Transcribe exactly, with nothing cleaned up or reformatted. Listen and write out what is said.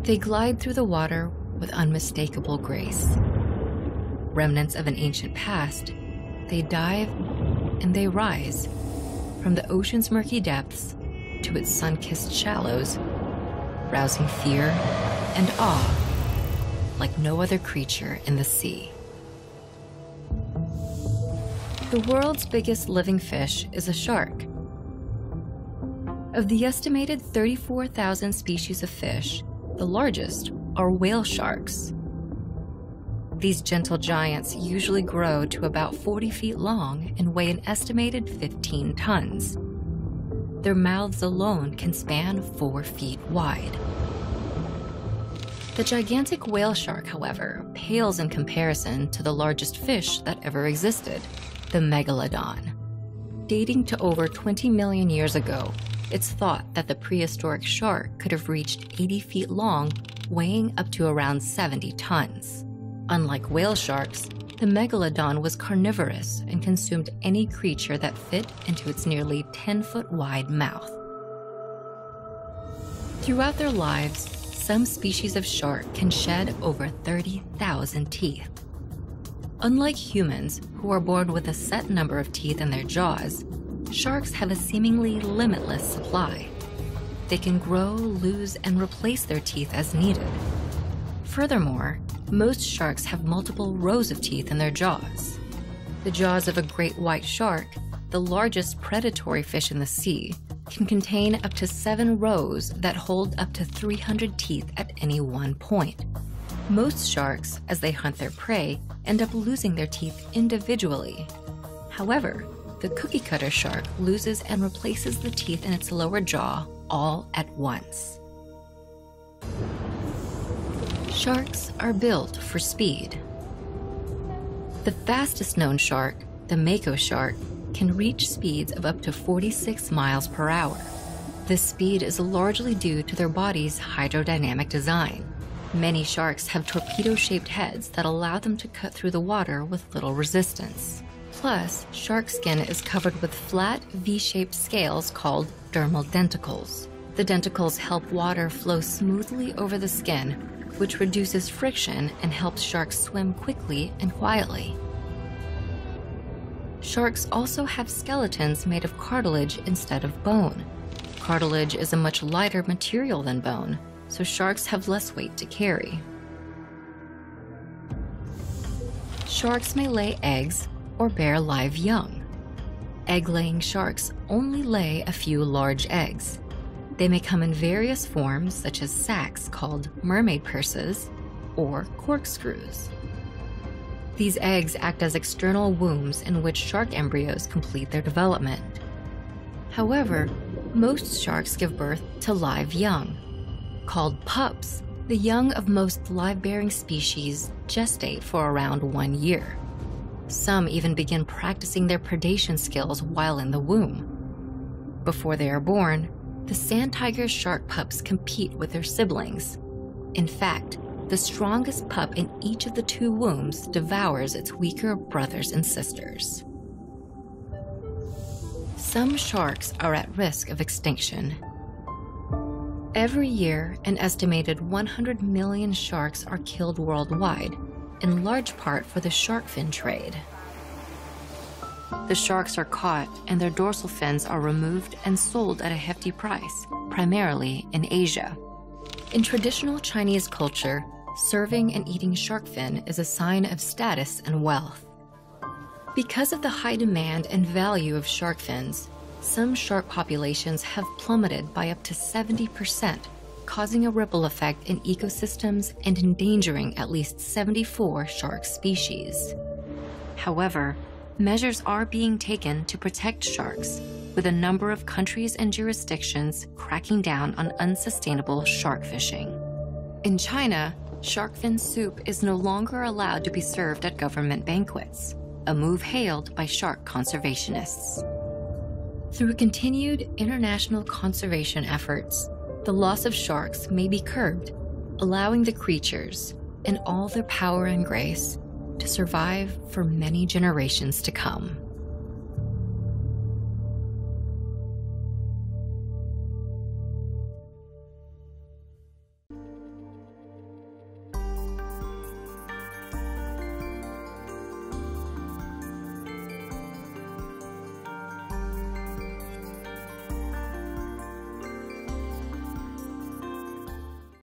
They glide through the water with unmistakable grace. Remnants of an ancient past, they dive and they rise from the ocean's murky depths to its sun-kissed shallows, rousing fear and awe like no other creature in the sea. The world's biggest living fish is a shark. Of the estimated thirty-four thousand species of fish, the largest are whale sharks. These gentle giants usually grow to about forty feet long and weigh an estimated fifteen tons. Their mouths alone can span four feet wide. The gigantic whale shark, however, pales in comparison to the largest fish that ever existed, the Megalodon. Dating to over twenty million years ago, it's thought that the prehistoric shark could have reached eighty feet long, weighing up to around seventy tons. Unlike whale sharks, the Megalodon was carnivorous and consumed any creature that fit into its nearly ten foot wide mouth. Throughout their lives, some species of shark can shed over thirty thousand teeth. Unlike humans, who are born with a set number of teeth in their jaws, sharks have a seemingly limitless supply. They can grow, lose, and replace their teeth as needed. Furthermore, most sharks have multiple rows of teeth in their jaws. The jaws of a great white shark, the largest predatory fish in the sea, can contain up to seven rows that hold up to three hundred teeth at any one point. Most sharks, as they hunt their prey, end up losing their teeth individually. However, the cookie-cutter shark loses and replaces the teeth in its lower jaw all at once. Sharks are built for speed. The fastest known shark, the Mako Shark, can reach speeds of up to forty-six miles per hour. This speed is largely due to their body's hydrodynamic design. Many sharks have torpedo-shaped heads that allow them to cut through the water with little resistance. Plus, shark skin is covered with flat, V-shaped scales called dermal denticles. The denticles help water flow smoothly over the skin, which reduces friction and helps sharks swim quickly and quietly. Sharks also have skeletons made of cartilage instead of bone. Cartilage is a much lighter material than bone, so sharks have less weight to carry. Sharks may lay eggs or bear live young. Egg-laying sharks only lay a few large eggs. They may come in various forms, such as sacs called mermaid purses or corkscrews. These eggs act as external wombs in which shark embryos complete their development. However, most sharks give birth to live young. Called pups, the young of most live-bearing species gestate for around one year. Some even begin practicing their predation skills while in the womb. Before they are born, the sand tiger shark pups compete with their siblings. In fact, the strongest pup in each of the two wombs devours its weaker brothers and sisters. Some sharks are at risk of extinction. Every year, an estimated one hundred million sharks are killed worldwide, in large part for the shark fin trade. The sharks are caught and their dorsal fins are removed and sold at a hefty price, primarily in Asia. In traditional Chinese culture, serving and eating shark fin is a sign of status and wealth. Because of the high demand and value of shark fins, some shark populations have plummeted by up to seventy percent, causing a ripple effect in ecosystems and endangering at least seventy-four shark species. However, measures are being taken to protect sharks, with a number of countries and jurisdictions cracking down on unsustainable shark fishing. In China, shark fin soup is no longer allowed to be served at government banquets, a move hailed by shark conservationists. Through continued international conservation efforts, the loss of sharks may be curbed, allowing the creatures, in all their power and grace, to survive for many generations to come.